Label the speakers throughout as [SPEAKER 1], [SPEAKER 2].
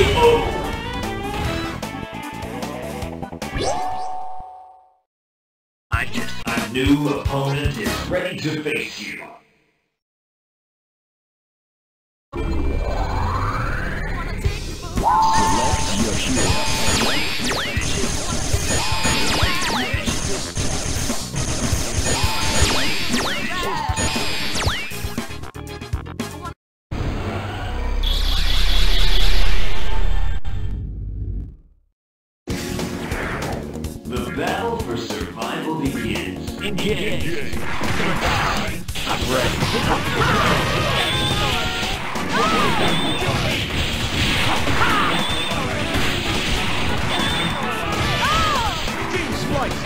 [SPEAKER 1] A new opponent is ready to face you.
[SPEAKER 2] Select your hero.
[SPEAKER 1] The battle for survival begins.
[SPEAKER 2] Engage. I'm ready. Team Splice.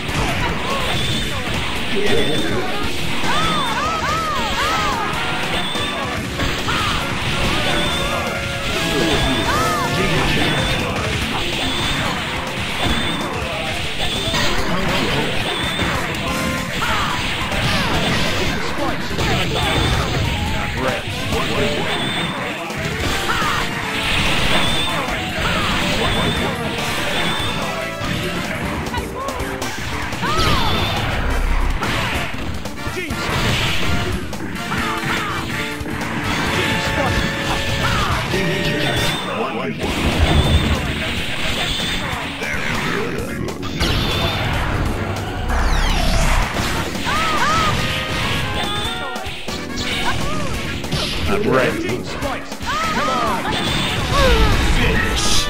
[SPEAKER 2] I'm ready. Come on! Finish!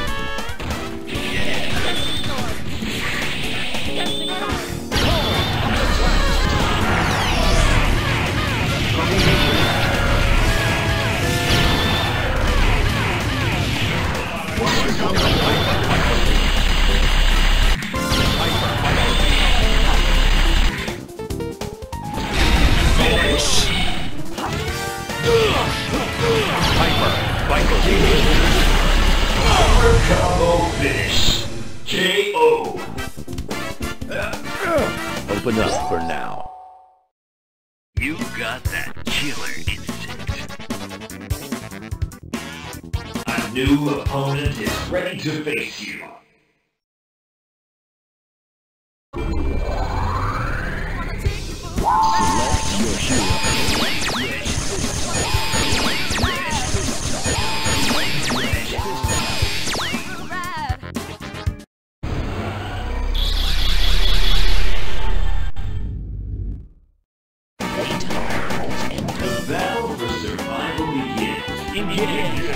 [SPEAKER 1] Combo finish. KO.
[SPEAKER 2] Open up for now.
[SPEAKER 1] You got that killer instinct. A new opponent is ready to face you.
[SPEAKER 2] Select your hero.
[SPEAKER 1] The battle for survival begins.
[SPEAKER 2] Engage.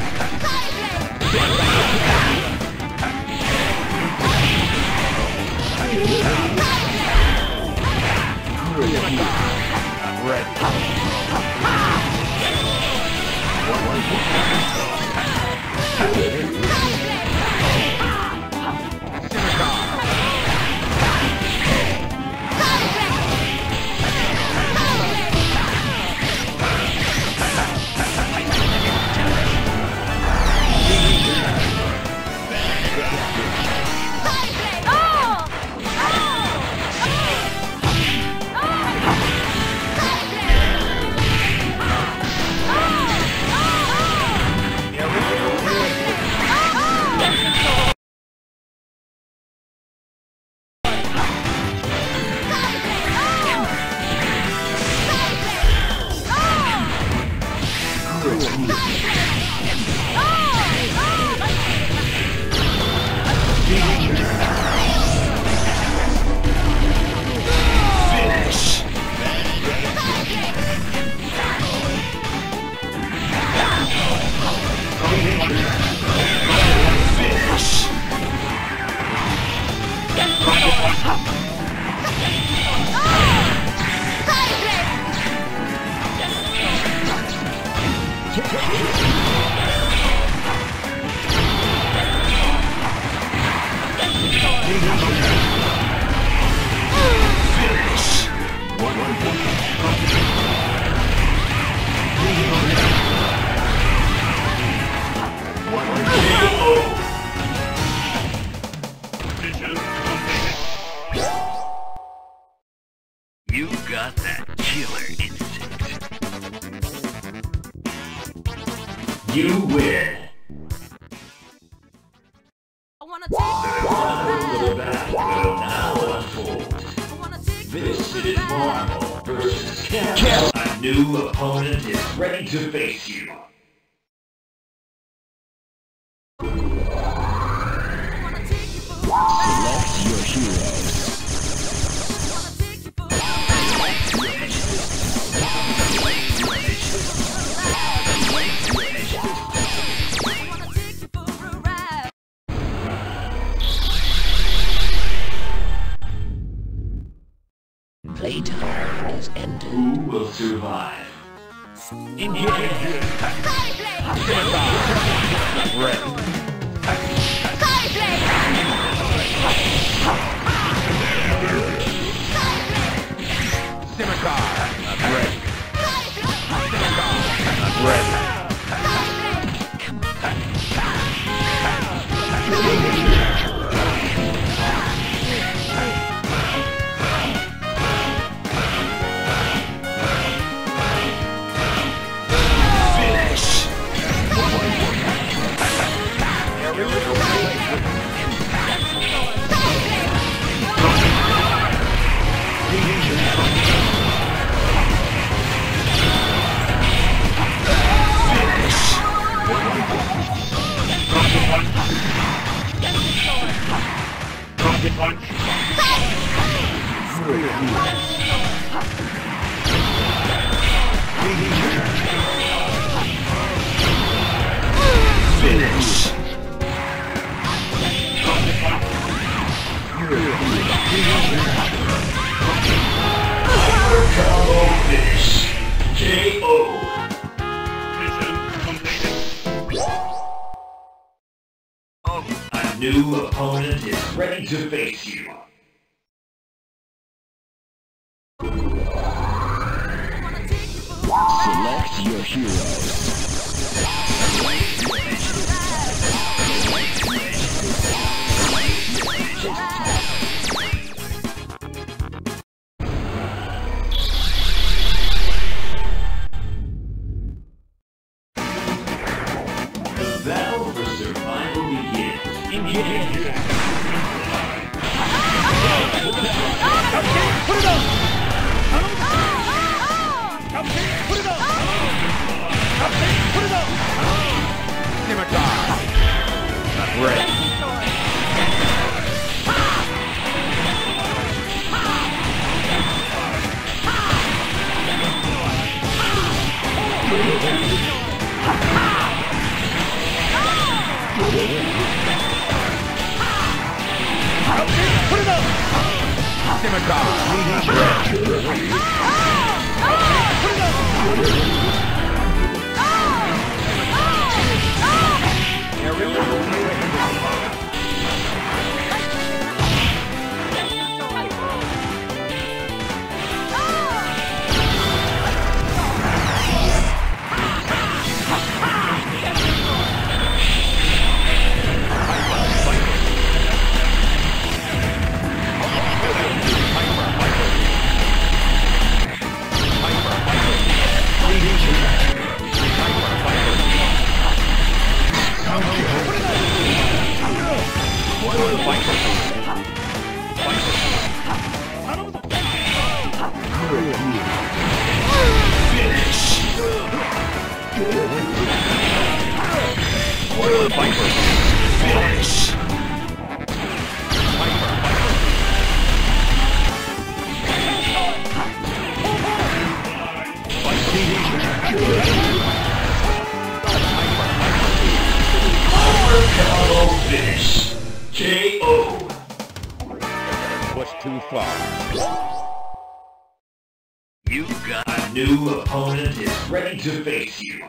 [SPEAKER 2] I'm
[SPEAKER 1] You got that killer instinct. You win. The battle will now unfold. This is Marvel versus Capcom. A new opponent is ready to face you.
[SPEAKER 2] Select your heroes. Playtime has ended.
[SPEAKER 1] Who will survive?
[SPEAKER 2] Engage! Ready. Scimitar! I'm ready. I'm ready.
[SPEAKER 1] Combo finish. KO. A new opponent is ready to face you.
[SPEAKER 2] Select your heroes.
[SPEAKER 1] The battle for survival begins. Engage!
[SPEAKER 2] Put it up! Put it up! Put it up! Scimitar! I'm ready. Put it up! Scimitar!
[SPEAKER 1] Combo finish. KO.
[SPEAKER 2] Was too far.
[SPEAKER 1] You got a new opponent is ready to face you.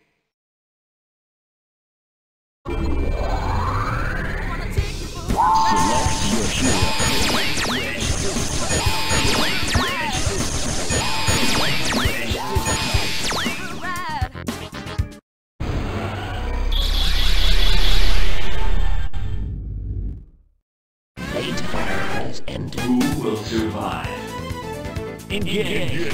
[SPEAKER 2] Select your hero. Playtime has ended.
[SPEAKER 1] Who will survive?
[SPEAKER 2] Engage!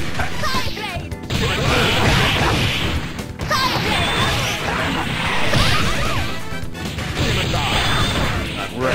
[SPEAKER 2] I'm ready.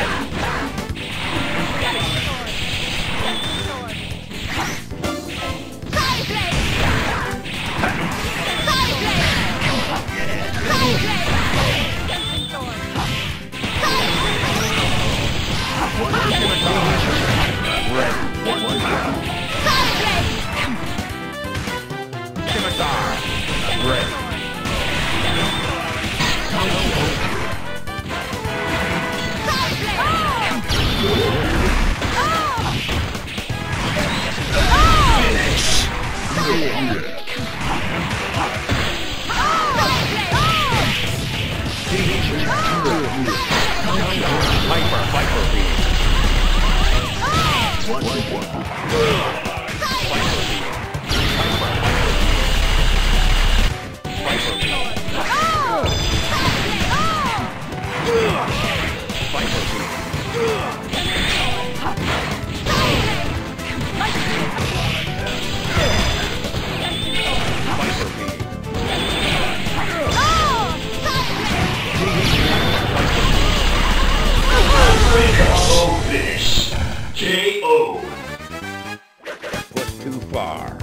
[SPEAKER 1] Finish. KO.
[SPEAKER 2] Was too far.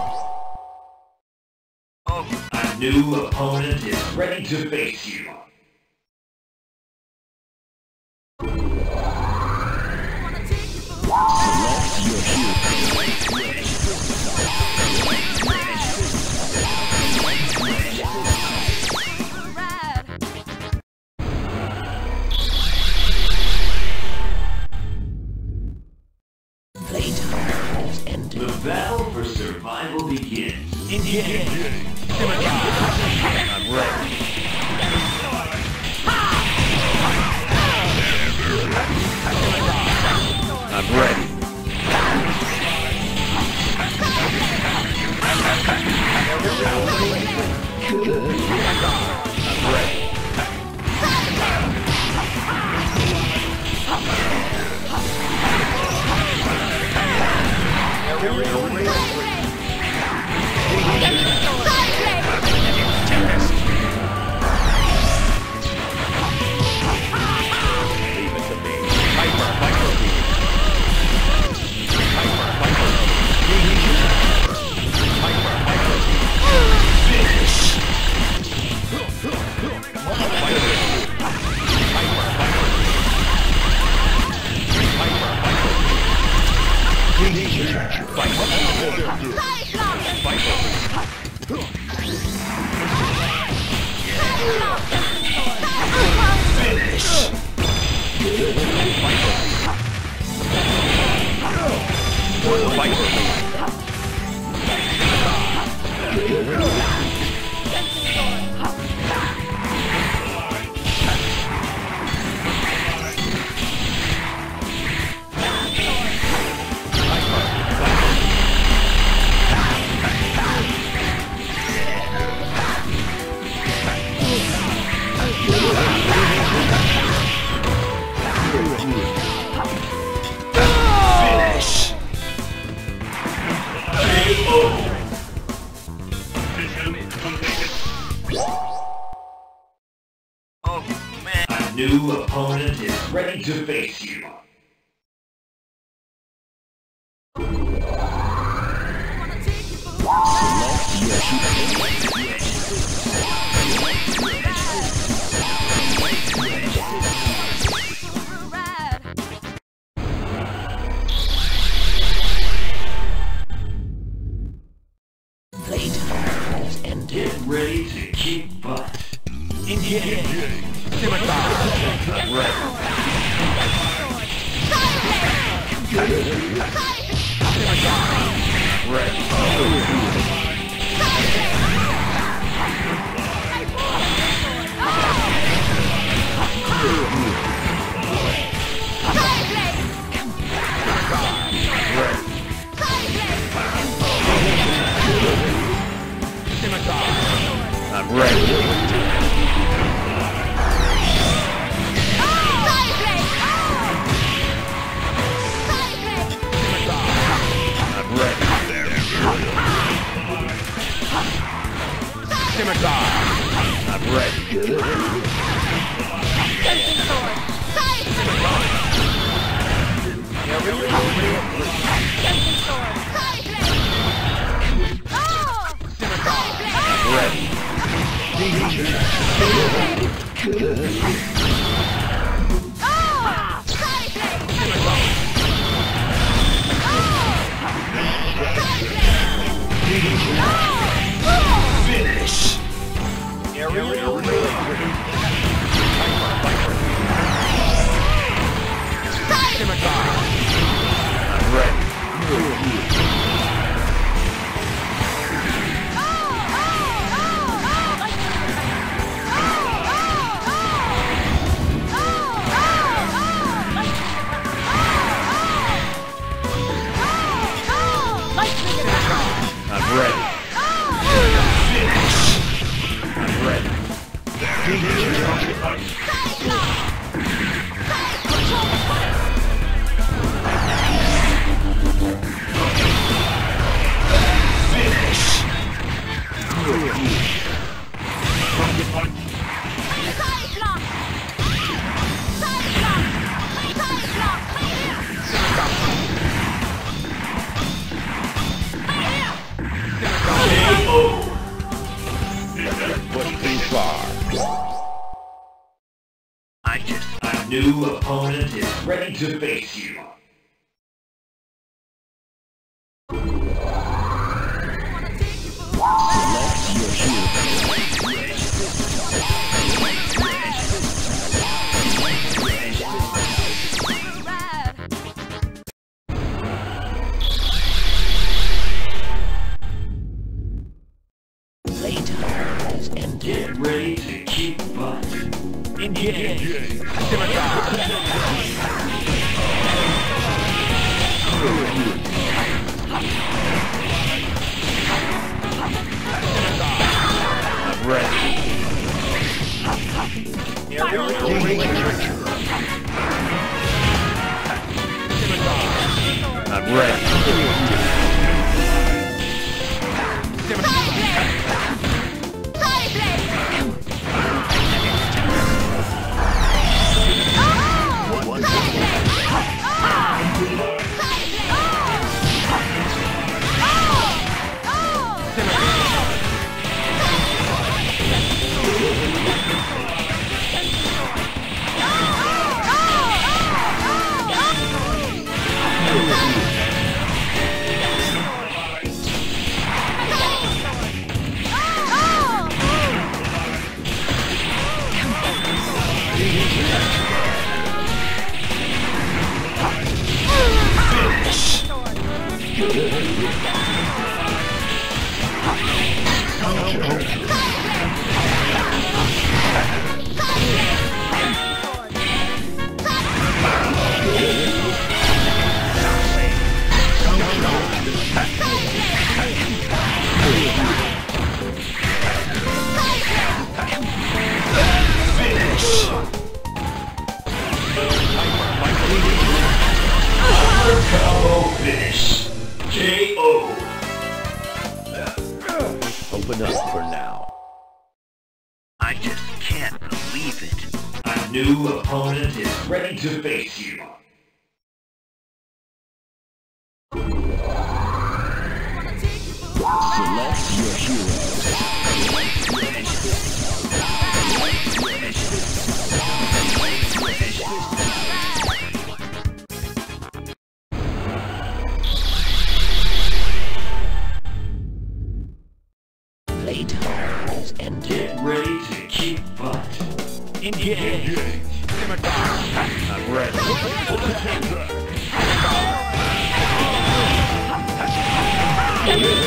[SPEAKER 1] A new opponent is ready to face you. The battle for survival begins.
[SPEAKER 2] Engage. I'm ready. I'm ready. I'm ready.
[SPEAKER 1] A new opponent is ready to face you. Get ready to kick butt.
[SPEAKER 2] Engage. I'm ready. I'm ready. I'm ready. Push too far.
[SPEAKER 1] A new opponent is ready to face you. Get ready to kick butt. Engage.
[SPEAKER 2] I'm ready. I'm ready.
[SPEAKER 1] Combo finish. KO.
[SPEAKER 2] Open up for now.
[SPEAKER 1] I just can't believe it. A new opponent is ready to face you.
[SPEAKER 2] Select your hero.
[SPEAKER 1] Playtime is ended. Get ready to kick butt. Engage.
[SPEAKER 2] I'm ready.
[SPEAKER 1] Engage.